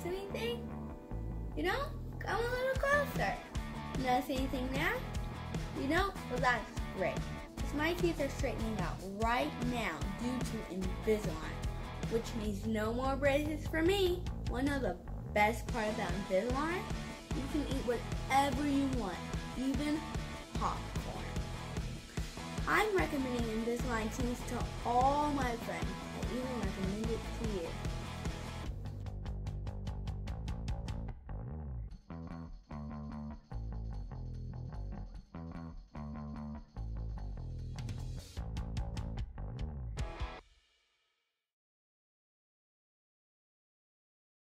notice anything? You don't? Come a little closer. Notice anything now? You don't? Well, that's great. Because my teeth are straightening out right now due to Invisalign, which means no more braces for me. Wanna know the best part about Invisalign? You can eat whatever you want, even popcorn. I'm recommending Invisalign teeth to all my friends. I even recommend it to you.